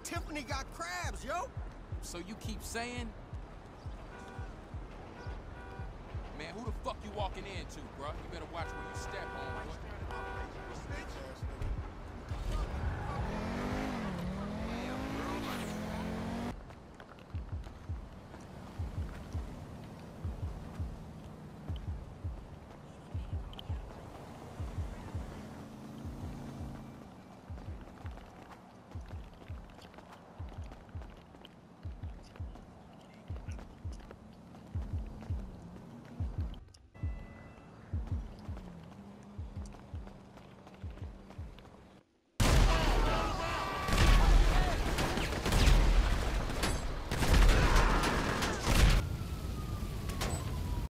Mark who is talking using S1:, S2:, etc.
S1: Tiffany got crabs, yo.
S2: So you keep saying? Man, who the fuck you walking into, bro? You better watch where you step on, boy.